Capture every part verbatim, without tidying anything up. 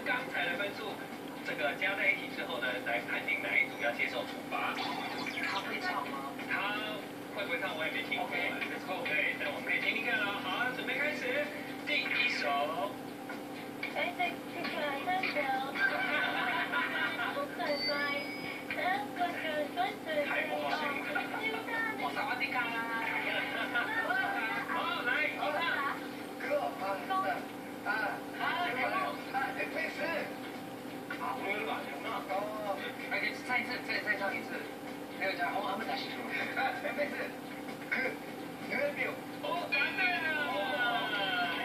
刚才的分数，这个加在一起之后呢，来判定哪一组要接受处罚。 他会唱吗？ 他会不会唱我也没听过。Let's go， 对，但我们可以听听看了。好，准备开始，第一首。 哎，这这个真的，不可乖，这个是真的。 太不好听了。我萨瓦迪卡啦。好，来，好唱。 哥，啊，啊，啊，哎，佩斯。 啊，我有点乱了。 哦， 而且再一次，再再唱一次。那个叫我我们再试试。 哎，佩斯，哥，有没有？ 哦，答对了。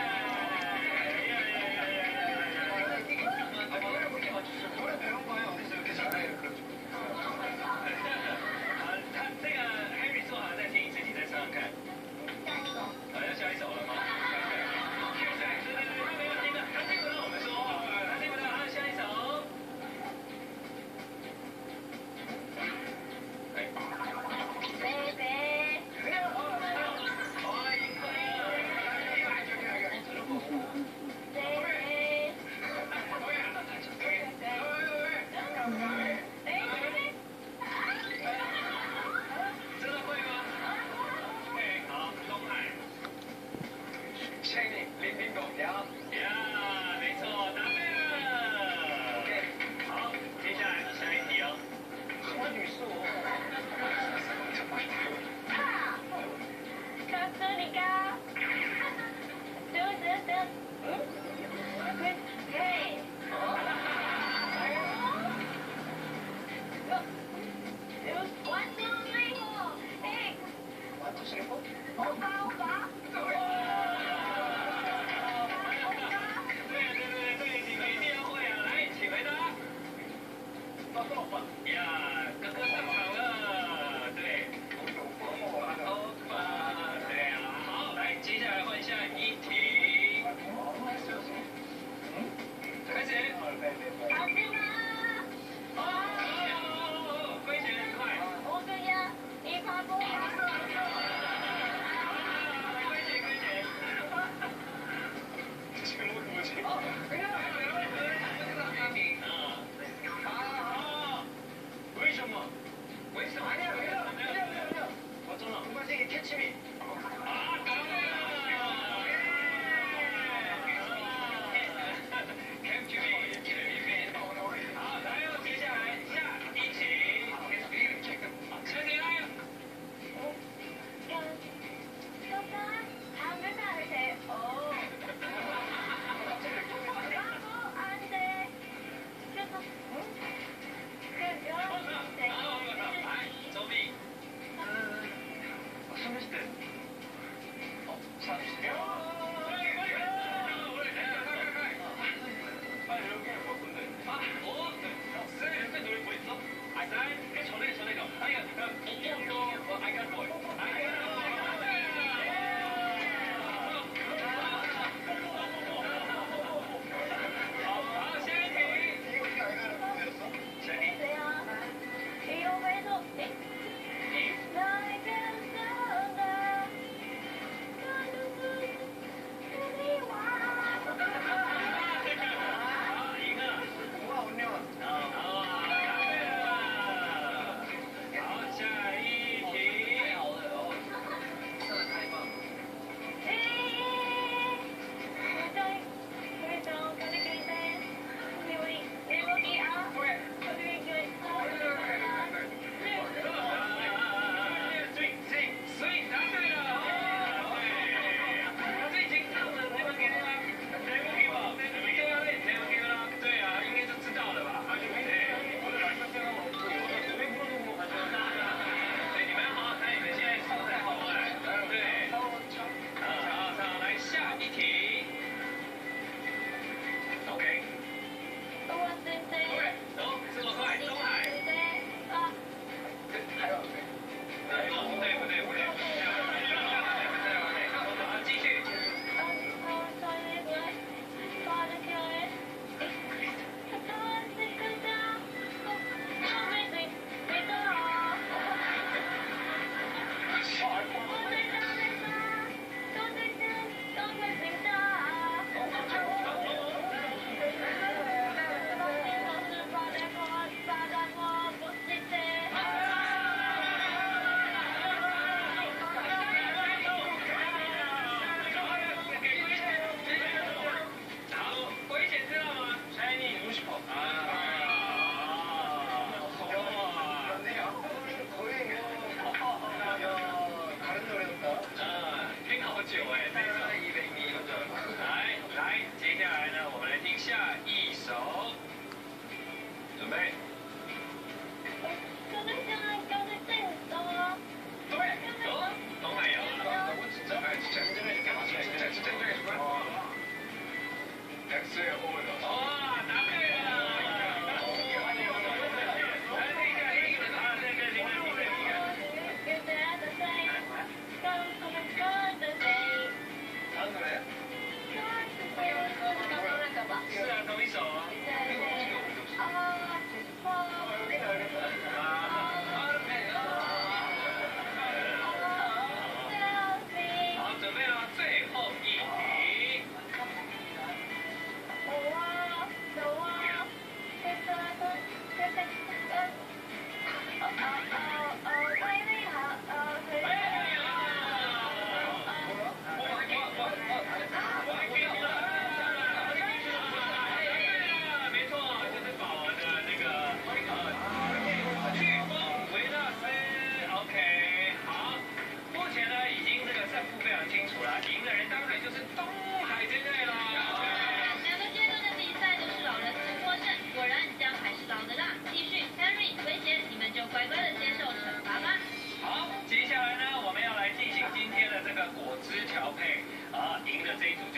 呀，哥哥上场了，对，欧巴，对啊，好，来，接下来换下一题，开始， 好吃吗？ 哦，亏钱很快， 我这样一发不可。 亏钱亏钱，全部赌钱，哦，没有没有没有，这个发明啊，好好，为什么？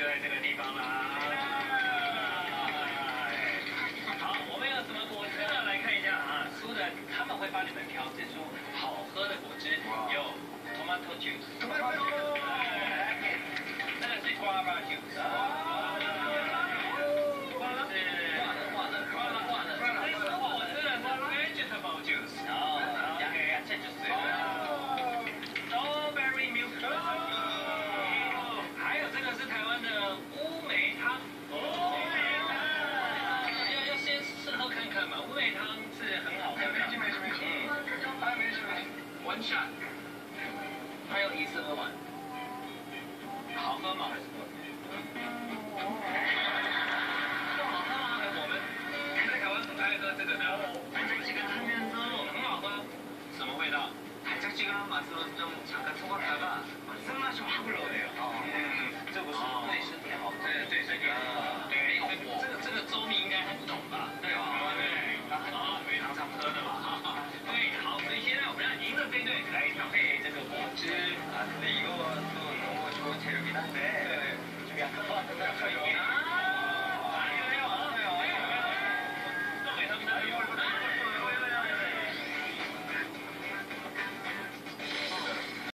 在这个地方啦。好，我们有什么果汁呢？来看一下啊，输的他们会帮你们调制出好喝的果汁，有 tomato juice， 这个是 guava juice， 挂的挂的挂的挂的，这是果汁的是 vegetable juice， 哦，呀呀呀，这就是 strawberry milk， 还有这个是台湾的乌梅汤，乌梅汤，要要先试喝看看嘛，乌梅汤是很好喝的， 没事没事没事，哎没事没事 ，one shot， 还有一次喝完，好喝吗？지금 맛으로 좀 잠깐 속았다가 쓴맛이 확 올라오네요. 음, 这不是对身体好，对对身体好。对，这个这个周密应该还不懂吧？对吧？对，啊，非常常喝的嘛。对，好，所以现在我们让赢的这队来调配这个果汁啊。근데 이것도 너무 좋은 재료긴 한데 좀 약간 약간